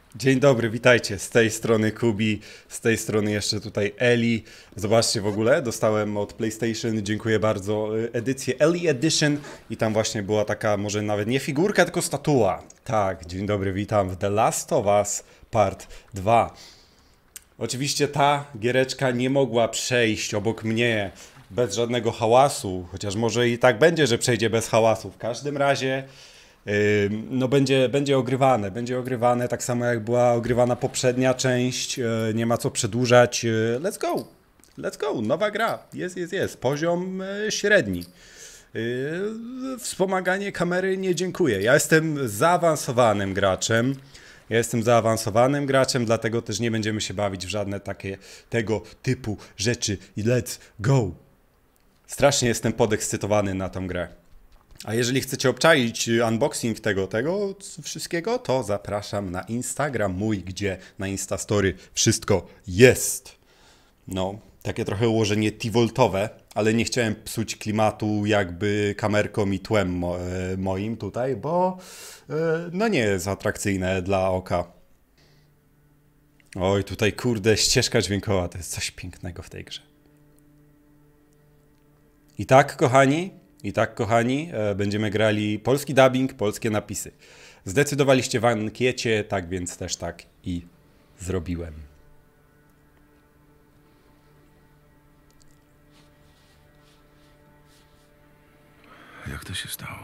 Dzień dobry, witajcie. Z tej strony Kubi, z tej strony jeszcze tutaj Eli. Zobaczcie w ogóle, dostałem od PlayStation, dziękuję bardzo, edycję Eli Edition i tam właśnie była taka, może nawet nie figurka, tylko statua. Tak, dzień dobry, witam w The Last of Us Part 2. Oczywiście ta giereczka nie mogła przejść obok mnie bez żadnego hałasu, chociaż może i tak będzie, że przejdzie bez hałasu. W każdym razie no będzie ogrywane tak samo jak była ogrywana poprzednia część, nie ma co przedłużać, let's go, let's go, nowa gra, jest, poziom średni. Wspomaganie kamery nie dziękuję, ja jestem zaawansowanym graczem, dlatego też nie będziemy się bawić w żadne takie tego typu rzeczy i let's go. Strasznie jestem podekscytowany na tą grę. A jeżeli chcecie obczaić unboxing tego wszystkiego, to zapraszam na Instagram mój, gdzie na Instastory wszystko jest. No, takie trochę ułożenie T-voltowe, ale nie chciałem psuć klimatu jakby kamerką i tłem moim tutaj, bo no nie jest atrakcyjne dla oka. Oj, tutaj kurde, ścieżka dźwiękowa, to jest coś pięknego w tej grze. I tak, kochani, będziemy grali polski dubbing, polskie napisy. Zdecydowaliście w ankiecie, tak więc też tak i zrobiłem. Jak to się stało?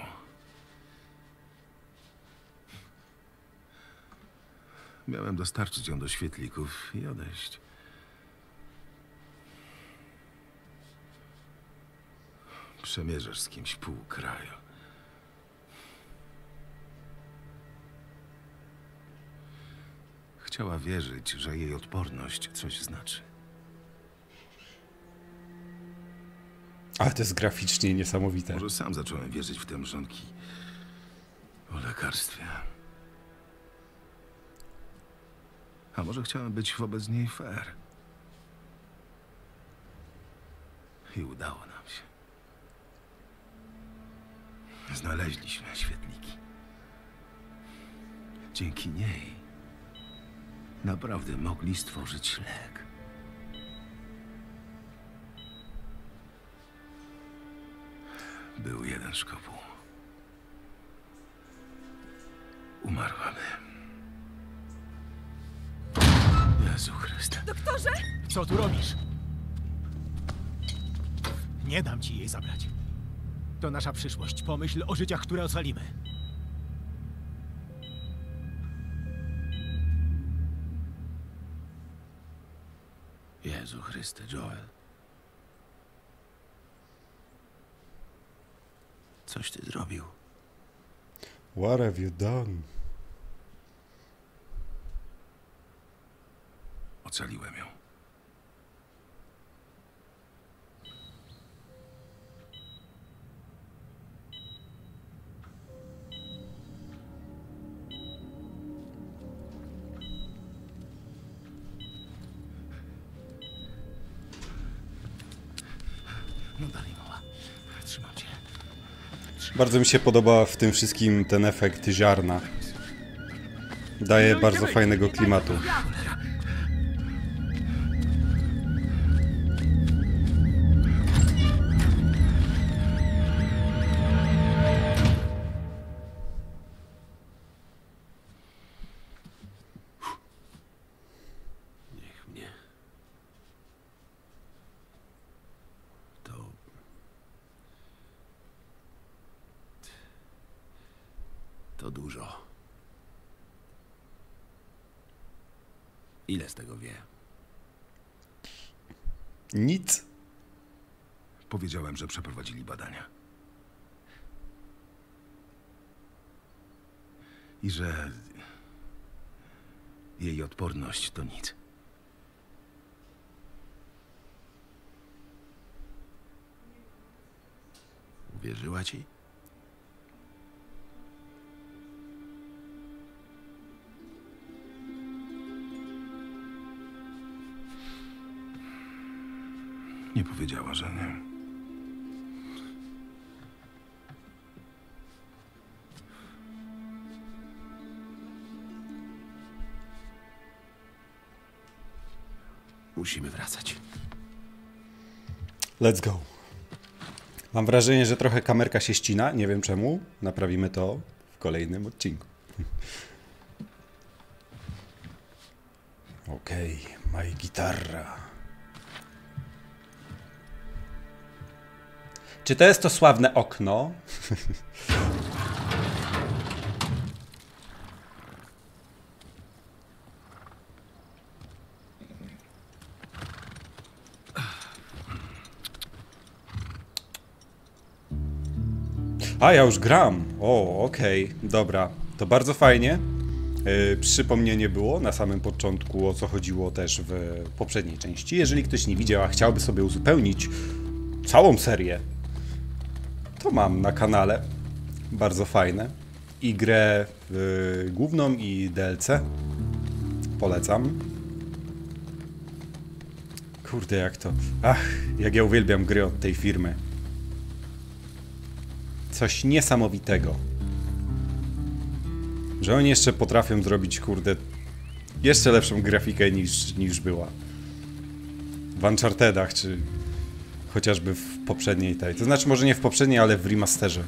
Miałem dostarczyć ją do świetlików i odejść. Przemierzasz z kimś pół kraju. Chciała wierzyć, że jej odporność coś znaczy. Ale to jest graficznie niesamowite. Może sam zacząłem wierzyć w te mrzonki o lekarstwie. A może chciałem być wobec niej fair. I udało nam się. Znaleźliśmy świetliki. Dzięki niej naprawdę mogli stworzyć lek. Był jeden szkopuł. Umarłamy. Jezu Chryste. Doktorze! Co tu robisz? Nie dam ci jej zabrać. To nasza przyszłość. Pomyśl o życiach, które ocalimy. Jezu Chryste, Joel. Coś ty zrobił. What have you done? Ocaliłem ją. No dalej, mała. Trzymam cię. Bardzo mi się podoba w tym wszystkim ten efekt ziarna. Daje bardzo fajnego klimatu. Niech mnie. To... To dużo. Ile z tego wie? Nic. Powiedziałem, że przeprowadzili badania. I że jej odporność to nic. Uwierzyła ci? Nie powiedziała, że nie. Musimy wracać. Let's go. Mam wrażenie, że trochę kamerka się ścina. Nie wiem czemu. Naprawimy to w kolejnym odcinku. Okej, my gitarra. Czy to jest to sławne okno? A, ja już gram. O, okej, dobra. To bardzo fajnie. Przypomnienie było na samym początku, o co chodziło też w poprzedniej części. Jeżeli ktoś nie widział, a chciałby sobie uzupełnić całą serię, to mam na kanale. Bardzo fajne. I grę główną i DLC. Polecam. Kurde, jak to... Ach, jak ja uwielbiam gry od tej firmy. Coś niesamowitego. Że oni jeszcze potrafią zrobić, kurde, jeszcze lepszą grafikę niż była w Unchartedach, czy chociażby w poprzedniej tej. To znaczy może nie w poprzedniej, ale w remasterze.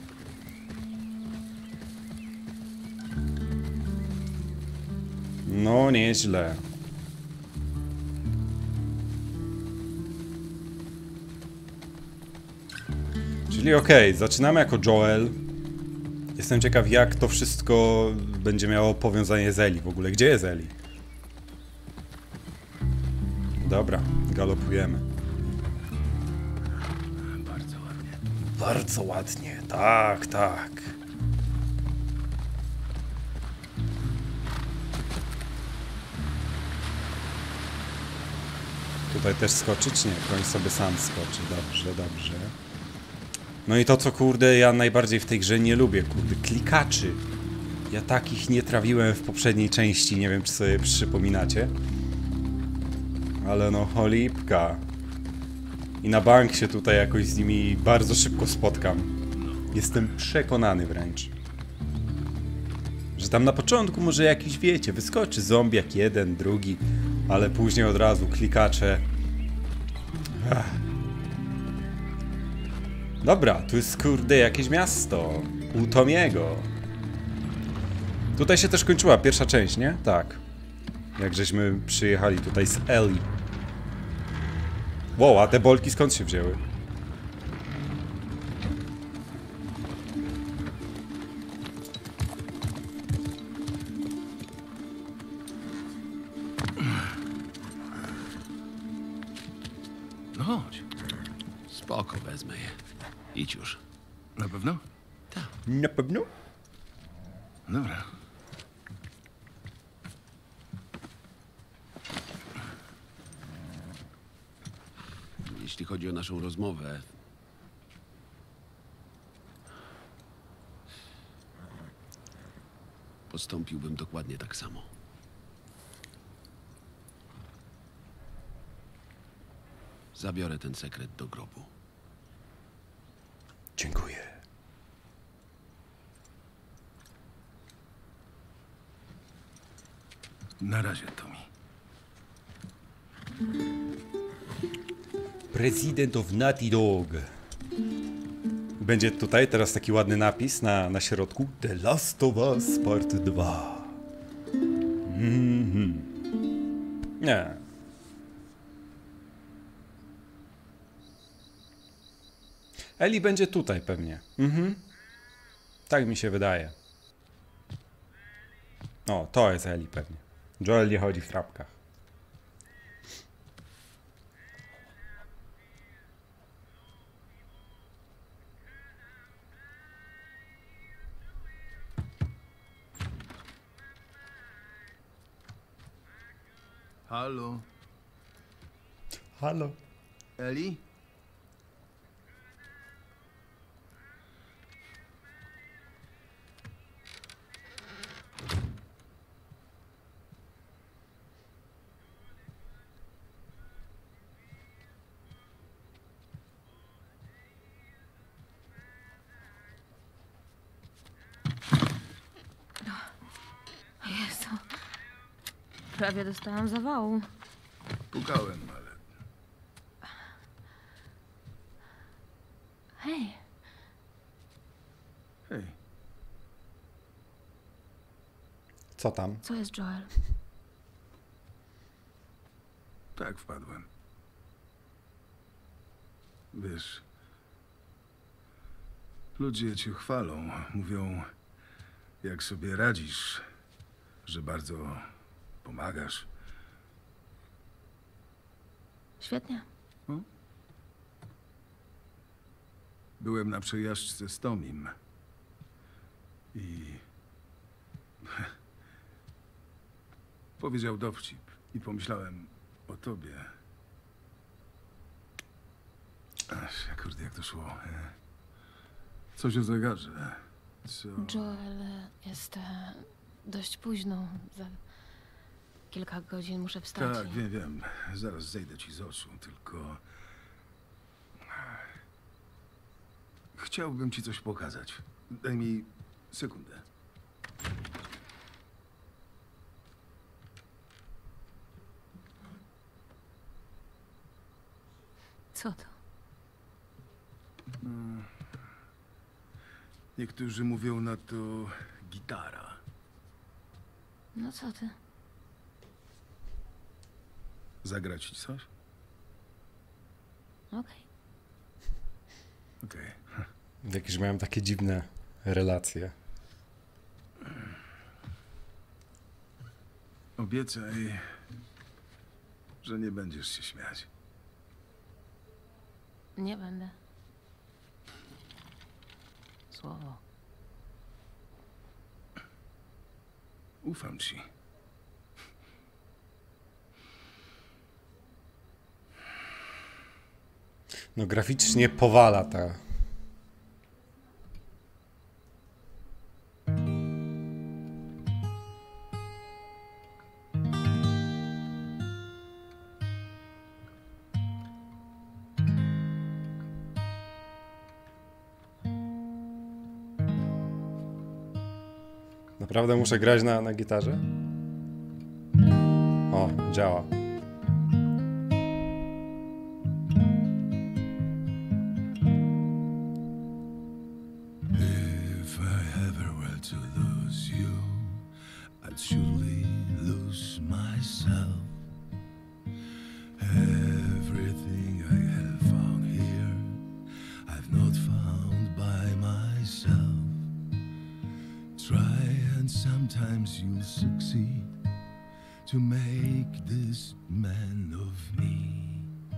No, nieźle. Czyli okej, zaczynamy jako Joel. Jestem ciekaw, jak to wszystko będzie miało powiązanie z Eli w ogóle. Gdzie jest Eli? Dobra, galopujemy. Bardzo ładnie. Bardzo ładnie, tak, tak. Tutaj też skoczyć? Nie, koń sobie sam skoczy. Dobrze, dobrze. No i to, co kurde ja najbardziej w tej grze nie lubię, kurde, klikaczy. Ja takich nie trawiłem w poprzedniej części, nie wiem, czy sobie przypominacie. Ale no, cholipka. I na bank się tutaj jakoś z nimi bardzo szybko spotkam. Jestem przekonany wręcz. Że tam na początku może jakiś, wiecie, wyskoczy zombiak jeden, drugi, ale później od razu klikacze. Ach. Dobra, tu jest kurde jakieś miasto. U Tomiego. Tutaj się też kończyła pierwsza część, nie? Tak. Jak żeśmy przyjechali tutaj z Eli. Wow, a te bolki skąd się wzięły? No chodź. Spoko, wezmę je. Idź już. Na pewno? Na pewno? Dobra. Jeśli chodzi o naszą rozmowę... Postąpiłbym dokładnie tak samo. Zabiorę ten sekret do grobu. Dziękuję. Na razie, Tommy. President of Naughty Dog. Będzie tutaj teraz taki ładny napis na środku. The Last of Us Part 2. Nie. Eli będzie tutaj pewnie. Tak mi się wydaje. O, to jest Eli pewnie. Joel nie chodzi w trapkach. Halo? Halo. Eli? Jezu. Prawie dostałam zawału. Pukałem, ale... Hej, Hej, Co tam? co jest, Joel? tak wpadłem. Wiesz... Ludzie cię chwalą, mówią, jak sobie radzisz, że bardzo pomagasz. Świetnie. Byłem na przejażdżce z Tomim i powiedział dowcip i pomyślałem o tobie. Ach, kurde, jak to szło. Coś o zegarze. Co? Joel, jest dość późno. Za kilka godzin muszę wstać. Tak, wiem. Zaraz zejdę ci z oczu, tylko... Chciałbym ci coś pokazać. Daj mi sekundę. Co to? Niektórzy mówią na to gitara. No co ty? Zagrać ci coś? Okej. Okej. Jakieś miałem takie dziwne relacje. Obiecaj, że nie będziesz się śmiać. Nie będę. Słowo. Ufam ci. No graficznie powala ta. Naprawdę muszę grać na gitarze? O, działa. If I ever were to lose you, I'd surely lose myself. Everything I have found here, I've not found by myself. Try and sometimes you'll succeed to make this man of me.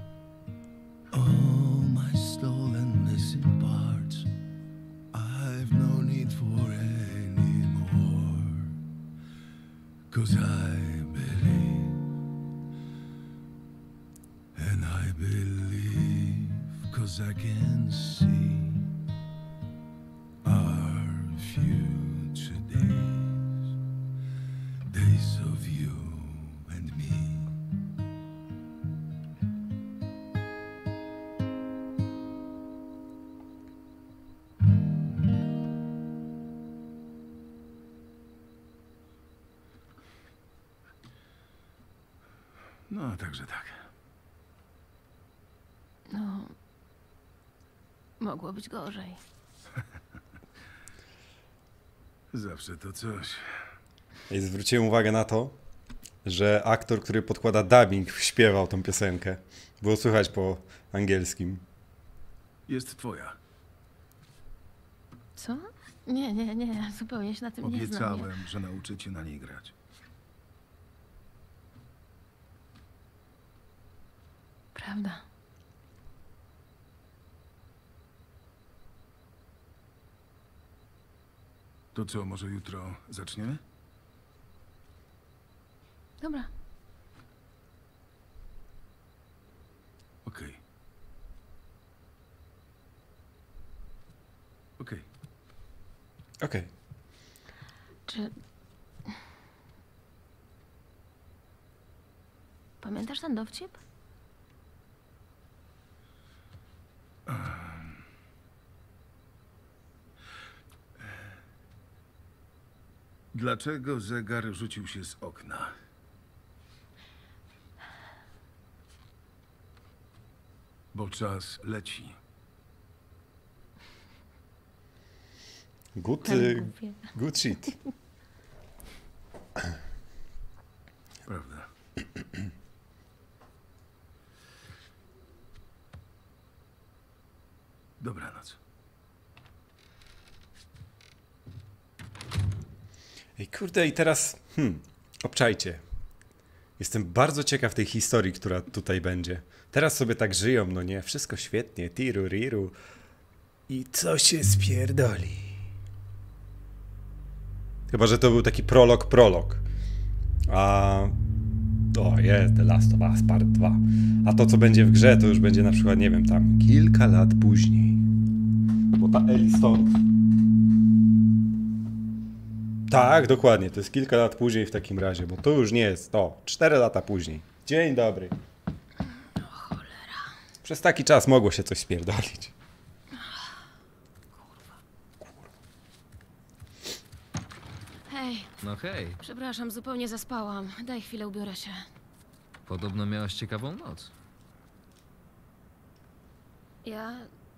All my stolen missing parts, I've no need for any more. 'Cause I believe, and I believe 'cause I can see our future days, days of you and me. No, także tak. No. Mogło być gorzej. Zawsze to coś. I zwróciłem uwagę na to, że aktor, który podkłada dubbing, śpiewał tą piosenkę. Było słychać po angielskim. Jest twoja. Co? Nie. Zupełnie się na tym nie znam. Obiecałem, że nauczę cię na niej grać. Prawda. To co, może jutro zaczniemy? Dobra. Okej. Okej. Okej. Czy... Pamiętasz ten dowcip? Dlaczego zegar rzucił się z okna? bo czas leci. Good, Głupie. good shit. Prawda. Dobranoc. Ej, kurde, i teraz, obczajcie. Jestem bardzo ciekaw tej historii, która tutaj będzie. Teraz sobie tak żyją, no nie? Wszystko świetnie, tiru, riru. I co się spierdoli? Chyba, że to był taki prolog. A... O, jest The Last of Us Part 2. A to, co będzie w grze, to już będzie na przykład, nie wiem, tam kilka lat później. Bo ta Ellie stąd... Tak, dokładnie. To jest kilka lat później w takim razie, bo to już nie jest to. 4 lata później. Dzień dobry. O cholera. Przez taki czas mogło się coś spierdolić. Hej, No hej, przepraszam, zupełnie zaspałam. Daj chwilę, ubiorę się. podobno miałaś ciekawą noc. Ja...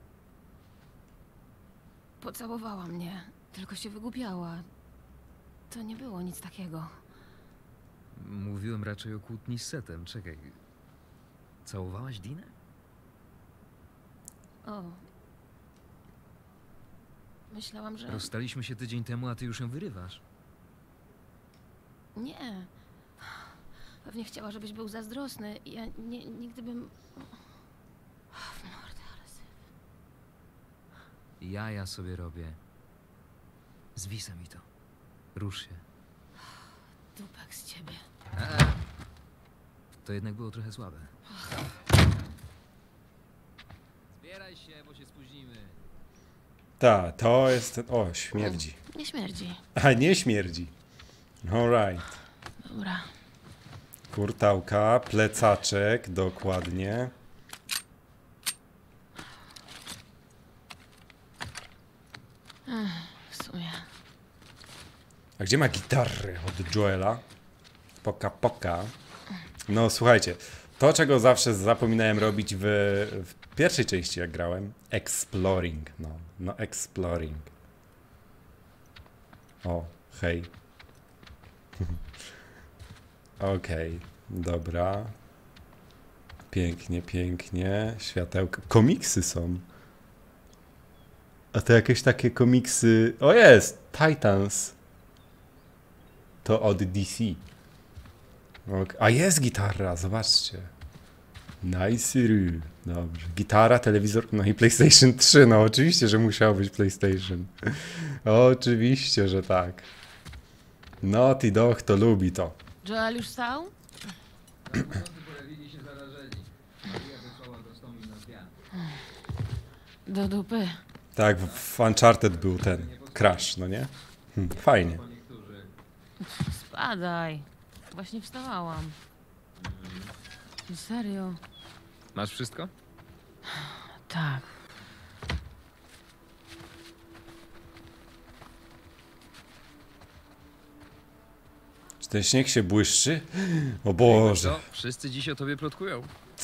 Pocałowała mnie, tylko się wygłupiała. To nie było nic takiego. Mówiłem raczej o kłótni z Setem. Czekaj. Całowałaś Dinę? O. Myślałam, że... Rozstaliśmy się tydzień temu, a ty już ją wyrywasz. Nie. Pewnie chciała, żebyś był zazdrosny. Ja nigdy bym... W mordę, ale syf. Ja sobie robię. Zwisa mi to. Rusz się. Dupek z ciebie. To jednak było trochę słabe. Zbieraj się, bo się spóźnimy. Ta, to jest ten... O, śmierdzi. Nie śmierdzi. A nie śmierdzi. Alright. Dobra. Kurtałka, plecaczek, dokładnie. W sumie. A gdzie ma gitarę od Joela? Poka. No słuchajcie, to czego zawsze zapominałem robić w pierwszej części jak grałem, exploring, no exploring. O, hej. Okej, dobra. Pięknie, światełka. Komiksy są. A to jakieś takie komiksy... O jest! Titans. To od DC. A jest gitara, zobaczcie. Nice. Dobrze. Gitara, telewizor, no i PlayStation 3. No oczywiście, że musiało być PlayStation. Oczywiście, że tak. Naughty Dog to lubi to. Joel już stał? Pojawili się zarażeni. Maria wysłała gostowi na zmianę. Do dupy. Tak, w Uncharted był ten Crash, no nie? Fajnie. Spadaj. Właśnie wstawałam. Serio? Masz wszystko? Tak. Czy ten śnieg się błyszczy? O Boże, Co? Wszyscy dziś o tobie plotkują.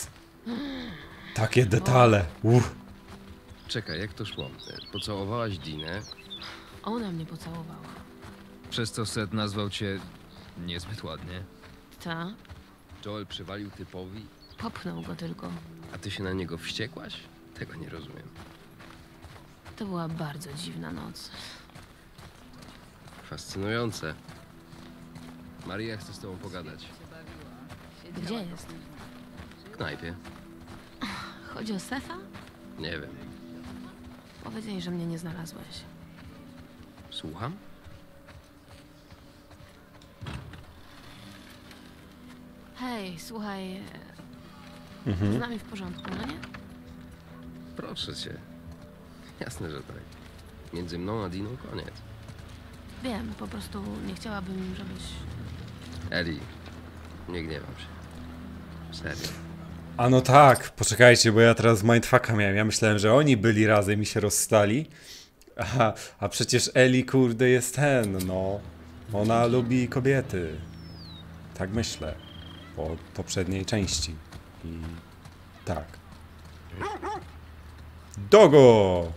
takie detale. Czekaj, jak to szło? Pocałowałaś Dinę. Ona mnie pocałowała. Przez co Set nazwał cię niezbyt ładnie. Ta? Joel przywalił typowi, Popchnął go tylko. a ty się na niego wściekłaś? Tego nie rozumiem. To była bardzo dziwna noc. Fascynujące. Maria chce z tobą pogadać. Gdzie jest? W knajpie. Chodzi o Sefa? Nie wiem. Powiedz jej, że mnie nie znalazłeś. Słucham? Hej, słuchaj. Z nami w porządku, no nie? Proszę cię. Jasne, że tak. Między mną a Diną koniec. Wiem, po prostu nie chciałabym, żebyś... Eli, nie gniewam się. Serio. A no tak, poczekajcie, bo ja teraz mindfucka miałem. Ja myślałem, że oni byli razem i się rozstali. A przecież Eli, kurde, jest ten, no. Ona lubi kobiety. Tak myślę. Po poprzedniej części. I tak. Dogo!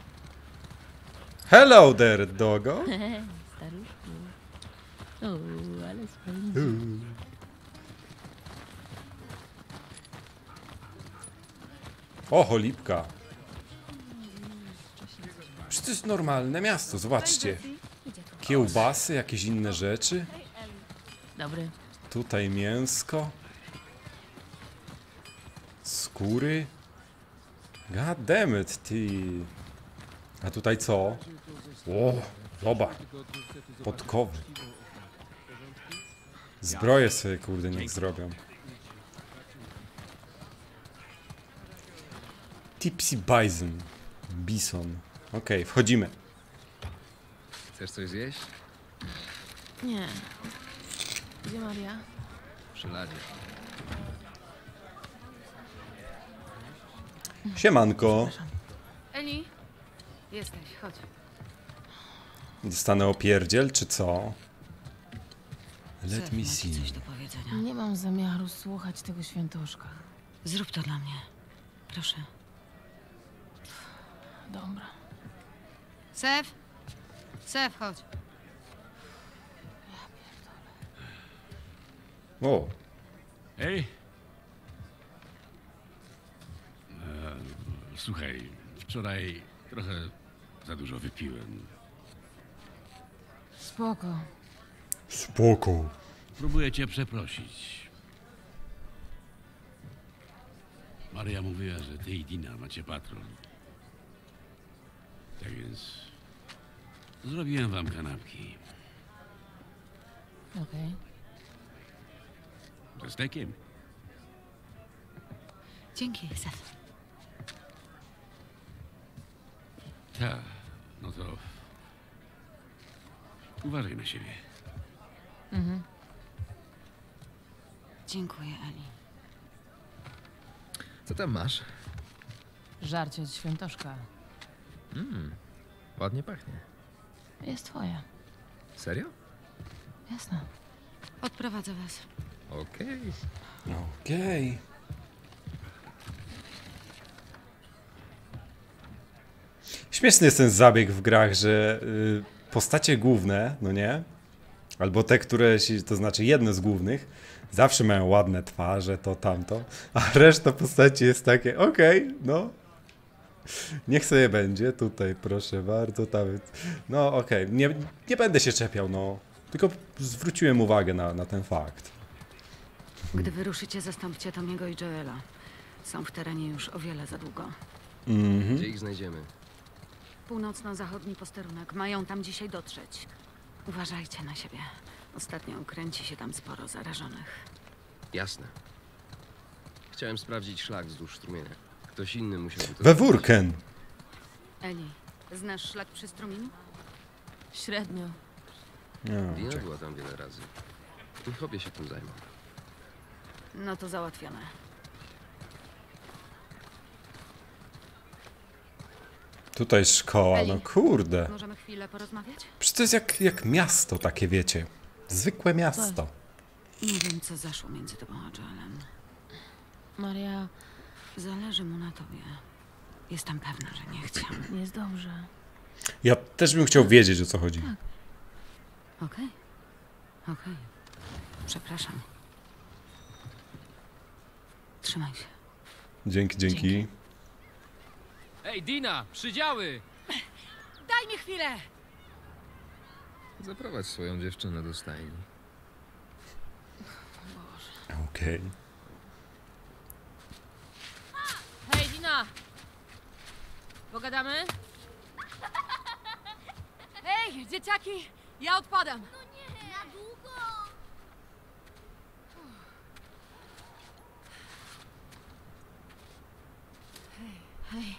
Hello there, Dogo! Staruszku. O, ale spędzi. O, cholipka. Przecież to jest normalne miasto, zobaczcie. Kiełbasy, jakieś inne rzeczy. Dobry. Tutaj mięsko. Skóry. God damn it, ty. A tutaj co? O, zobacz. Podkowy. Zbroje sobie, kurde, niech zrobią. Tipsy Bison. Bison. Okej, wchodzimy. Chcesz coś zjeść? Nie. Gdzie Maria? Przy ladzie. Siemanko. Eli, jesteś, chodź. Dostanę opierdziel, czy co? Let me Macie see. coś do powiedzenia. Nie mam zamiaru słuchać tego świętoszka. Zrób to dla mnie. Proszę. Dobra. Sef? Sef, chodź. O, Hej. Słuchaj, wczoraj trochę za dużo wypiłem. Spoko. spoko. Próbuję cię przeprosić. Maria mówiła, że ty i Dina macie patrol. Tak więc zrobiłem wam kanapki. Okej. Ze stekiem. Dzięki, Sef. Tak, no to uważaj na siebie. Dziękuję, Eli. Co tam masz? Żarcie od świętoszka. Ładnie pachnie. Jest twoje. Serio? Jasne. Odprowadzę was. Okej. Okej. Śmieszny jest ten zabieg w grach, że postacie główne, no nie? Albo te, które się, to znaczy jedne z głównych, zawsze mają ładne twarze, to tamto, a reszta postaci jest takie, okej, no. Niech sobie będzie, tutaj proszę bardzo, tam. No okej, nie będę się czepiał, no. Tylko zwróciłem uwagę na ten fakt. Gdy wyruszycie, zastąpcie Tomiego i Joela. Są w terenie już o wiele za długo. Gdzie ich znajdziemy? Północno-zachodni posterunek. Mają tam dzisiaj dotrzeć. Uważajcie na siebie. Ostatnio kręci się tam sporo zarażonych. Jasne. Chciałem sprawdzić szlak wzdłuż strumienia. Ktoś inny musiałby to We zrobić. Wurken. Eli, znasz szlak przy strumieniu? Średnio. No. Dina była tam wiele razy. Niech obie się tym zajmą. No to załatwione. Tutaj szkoła, no kurde. Możemy chwilę porozmawiać? Przecież to jest jak miasto takie, wiecie. Zwykłe miasto. Nie wiem, co zaszło między tobą a Joelem. Maria, Zależy mu na tobie. Jestem pewna, że nie chciał. jest dobrze. Ja też bym chciał wiedzieć, o co chodzi. Okej. Okej. Przepraszam. Trzymaj się. Dzięki. Ej, Dina, przydziały! Daj mi chwilę! Zaprowadź swoją dziewczynę do stajni. Okej. Hej, Dina! Pogadamy? Hej, dzieciaki! Ja odpadam! Hej.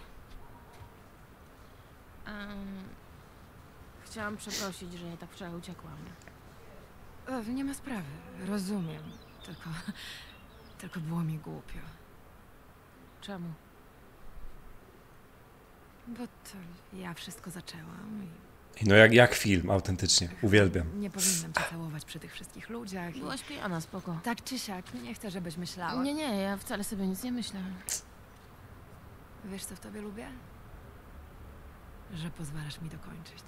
Chciałam przeprosić, że nie tak wczoraj uciekłam. Nie ma sprawy, rozumiem. Tylko było mi głupio. Czemu? Bo to ja wszystko zaczęłam No jak film, autentycznie. Uwielbiam. i nie powinnam cię całować przy tych wszystkich ludziach. Byłaś pijana, spoko. Tak czy siak, nie chcę, żebyś myślała. Nie, ja wcale sobie nic nie myślę. Wiesz, co w tobie lubię? Że pozwalasz mi dokończyć.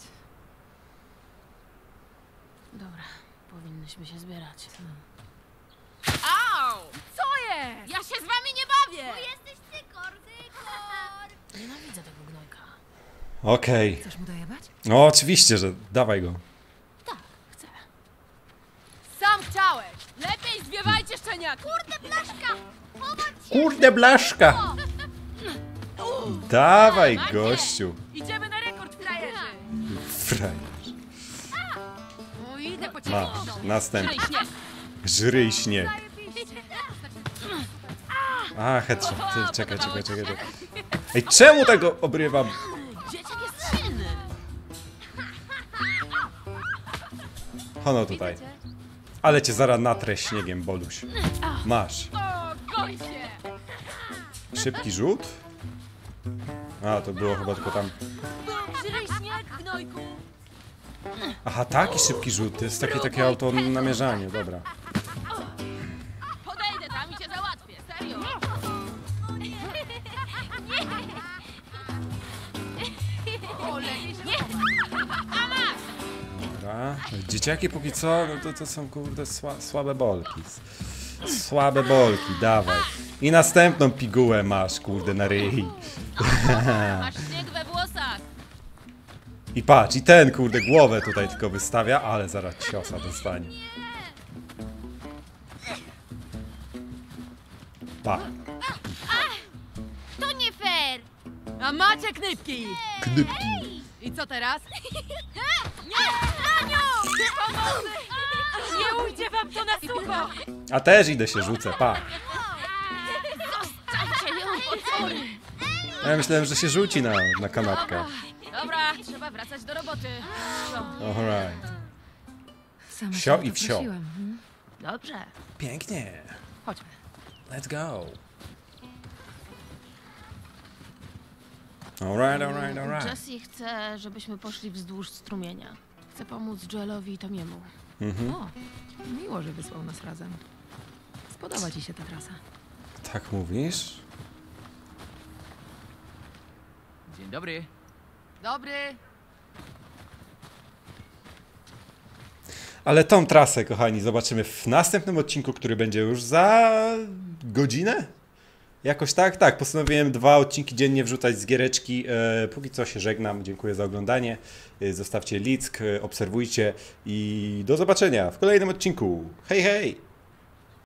Dobra, powinnyśmy się zbierać. Au! Co jest? Ja się z wami nie bawię! Bo jesteś cykor! Nienawidzę tego gnojka. Okej. Chcesz mu dojebać? No oczywiście, że dawaj go. Tak, chcę. Sam chciałeś! Lepiej zwiewajcie szczeniaki! Kurde, blaszka! Kurde blaszka! Dawaj, gościu. Idziemy na rekord, frajerzy! Frajer. O, idę po ciebie! Masz, następny. Żryj śnieg. A, headshot. Ty, czekaj. Ej, czemu tego obrywam? Dzieciak jest silny! Hono tutaj. Ale cię zaraz natrę śniegiem, Boluś. Masz. Szybki rzut? A, to było chyba tylko tam... Żryj śnieg, gnojku! Aha, taki szybki rzut. To jest takie auto namierzanie, dobra. Podejdę tam i cię załatwię, serio! Dobra. Dzieciaki póki co, no to są kurde słabe bolki. Słabe bolki, dawaj. I następną pigułę masz, kurde, na ryj. Masz śnieg we włosach! I patrz, i ten, kurde, głowę tutaj tylko wystawia, ale zaraz ciosa dostanie. Pa. To nie fair! A macie knypki! Knypki. I co teraz? Nie ujdzie wam to na sucho! A też idę się rzucę, pa. Zostawcie ją, potwory! Ja myślałem, że się rzuci na kanapkę. Dobra, trzeba wracać do roboty. Alright. Sama Wsio się o to i wsio. prosiłem, Dobrze. Pięknie. Chodźmy. Let's go. Alright. Jessie chce, żebyśmy poszli wzdłuż strumienia. Chcę pomóc Joelowi i Tomiemu. O, miło, że wysłał nas razem. Spodoba ci się ta trasa. Tak mówisz? Dzień dobry. Dobry! Ale tą trasę, kochani, zobaczymy w następnym odcinku, który będzie już za godzinę? Jakoś tak. Postanowiłem 2 odcinki dziennie wrzucać z giereczki. Póki co się żegnam. Dziękuję za oglądanie. Zostawcie lick, obserwujcie i do zobaczenia w kolejnym odcinku. Hej, hej!